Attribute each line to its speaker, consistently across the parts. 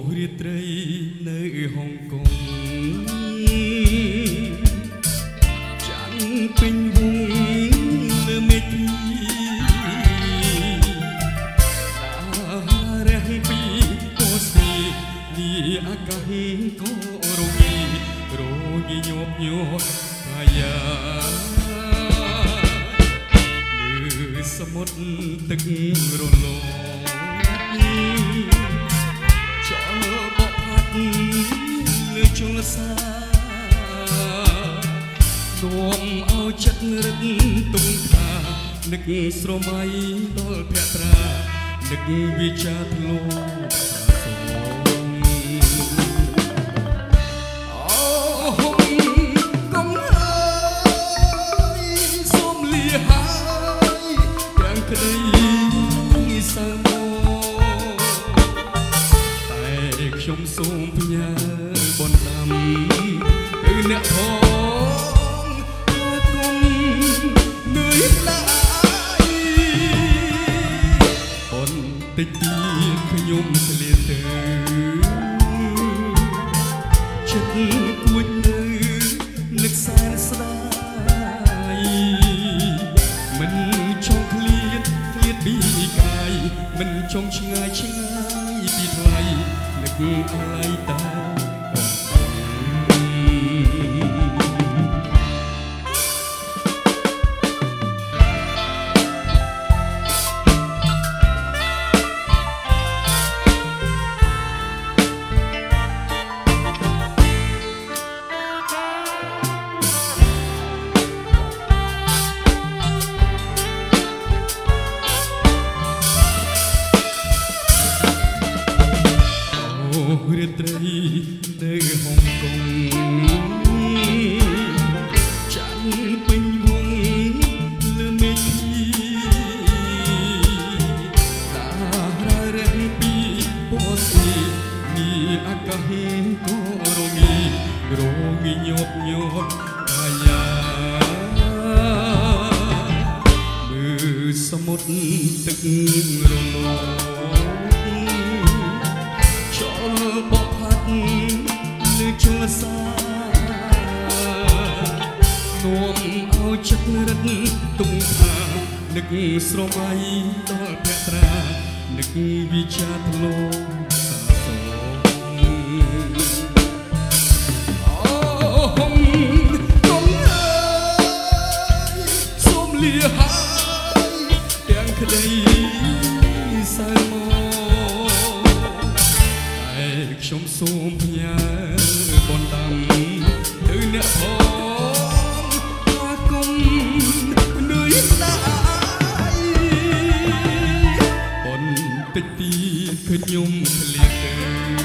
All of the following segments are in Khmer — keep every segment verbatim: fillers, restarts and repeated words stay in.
Speaker 1: រាត្រីនៅហុងកុងចាន់ពេញវងលើមេឃដារះពីកោស្ទីនេះអាកាសក៏រងីរងីញប់ញប់កាយាមើលសមុទ្រទឹករលងចោលបកផាត់លើជលសារួមឲ្យចិត្តរឹតទុំថានឹកស្រមៃដល់ភក្ត្រានឹកវិចាធ្លោសូមអូហុងកុំហើយសូមលាហើយទាំងក្តីសើខ្ញុំសូមផ្ញើបនដាំគឺអ្នកផងគុំនឿយឡាយបន្តិចទៀតខ្ញុំស្លៀកទៅចិត្តគួចនៅនឹកសែនស្ដាយមិនចង់ឃ្លាតឃ្លាតពីកាយមិនចង់ឆ្ងាយឆ្ងាយពីថ្លៃនឹកអាឡៃតារាត្រីនៅហុងកុងចាន់ពេញវងលើមេឃតារារះពីពស្ទីនេះអាកាសក៏រងីរងីញប់ញប់កាយាមើលសមុទ្រទឹករលងបកផាត់លើជលសានាំឲ្យចិត្តរឹតទុំថានឹកស្រមៃដល់ភក្ត្រានឹកវិចាធ្លោសាសូមអូហុងកុំហើយសូមលាហើយទាំងក្តីសើមកខ្ញុំសូមផ្ញើបនដាំទៅអ្នកផងថាគុំនឿយឡាយបន្តិចទៀតខ្ញុំធ្លាក់ទៅ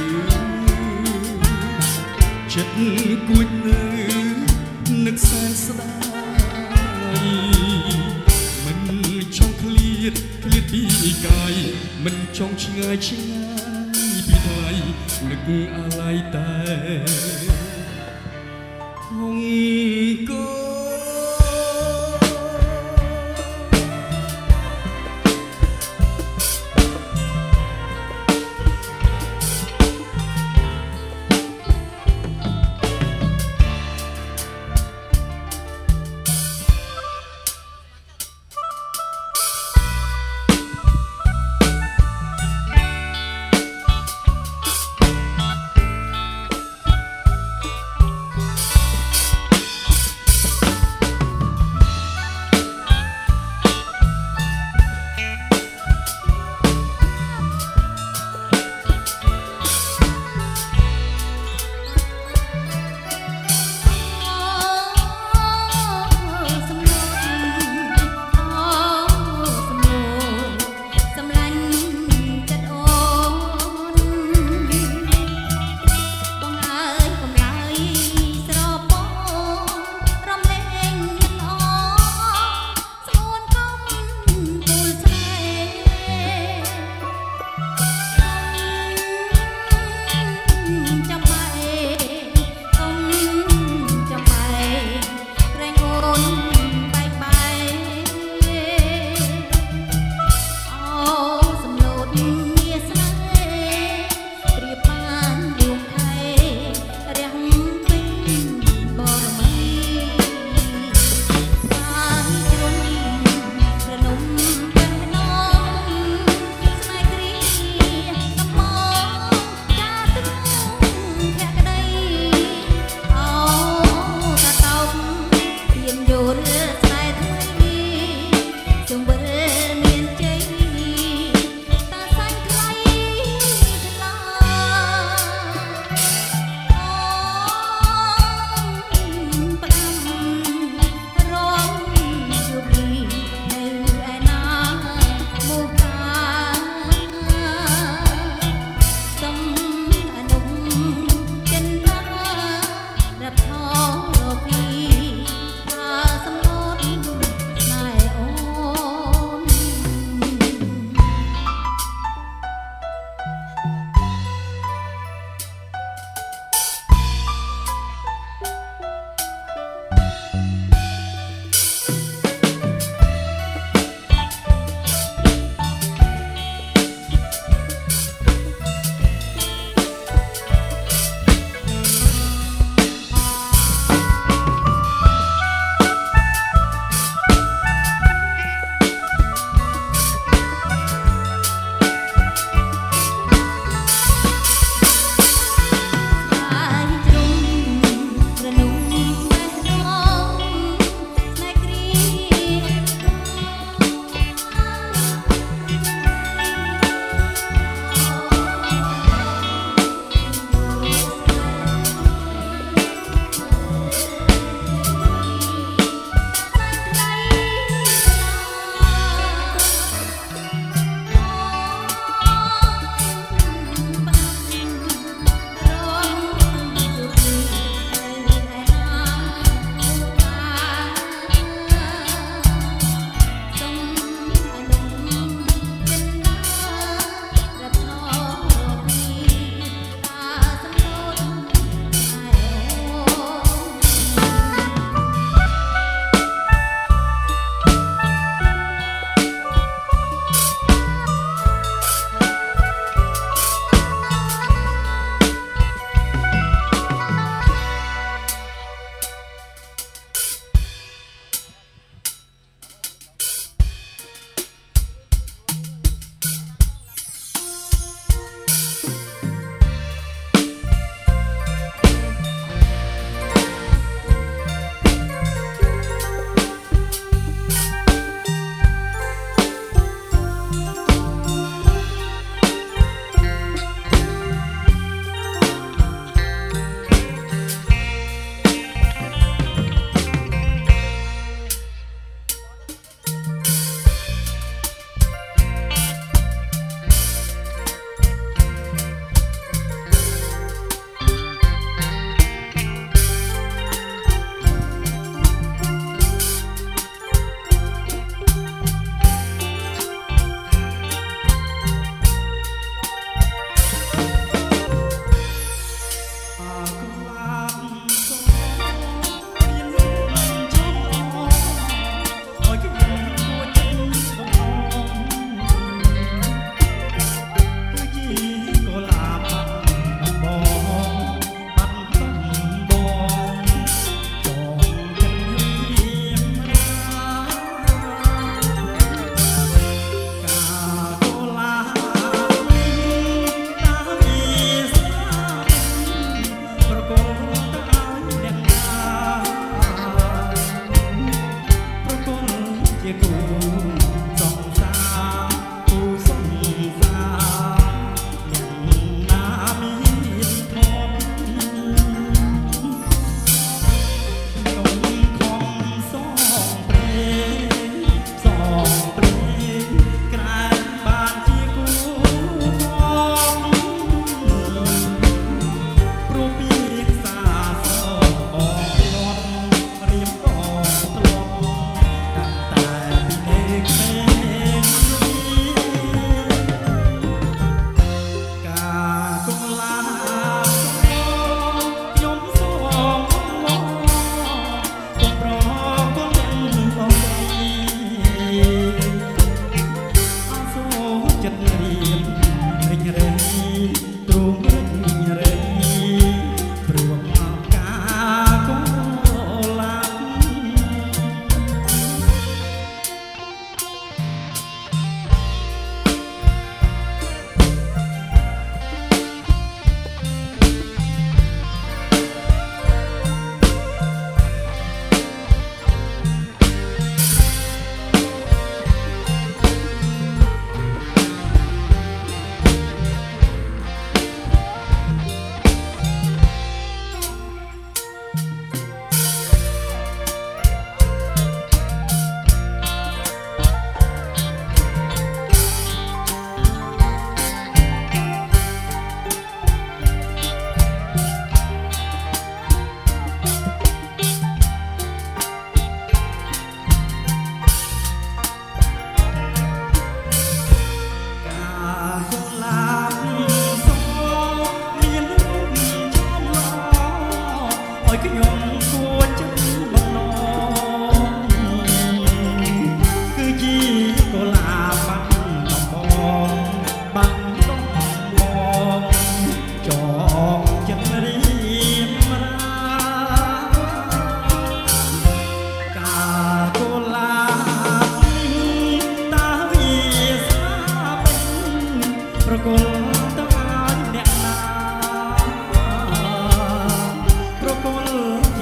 Speaker 1: ចិត្តគួចនៅនឹកសែនស្ដាយមិនចង់ឃ្លាតឃ្លាតពីកាយមិនចង់ឆ្ងាយឆ្ងាយពីថ្លៃនឹកអាឡៃតែហុងកុង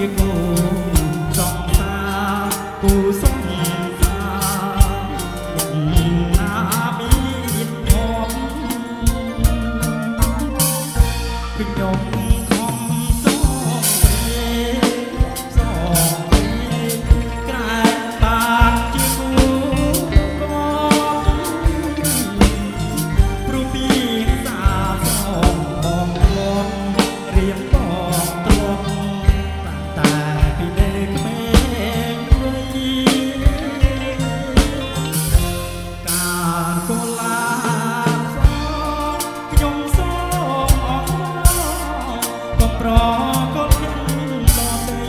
Speaker 1: ជាគូសងសាគូសងសាណាមានធំខ្ញុំខំសងព្រះសងព្រះក្រែងបានជាគូកព្រោះពីសាសងបងបងរៀបបងត្រង់តែពីនៅក្មេងវ័យការកូឡាសខ្ញុំសងអស់ក៏ប្រក៏ខ្ញុំដល់ទី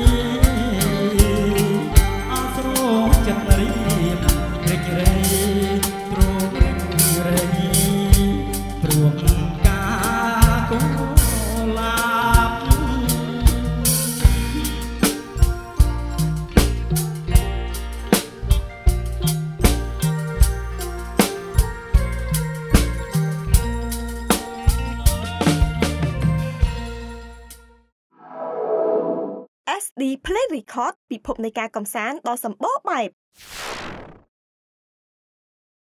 Speaker 1: អស្រោចិត្តរៀបរិចរៃទ្រង់រៃព្រមការកូឡាប
Speaker 2: เอส ดี Play Record ពិភពនៃការកំសាន្តដ៏សម្បូរបែប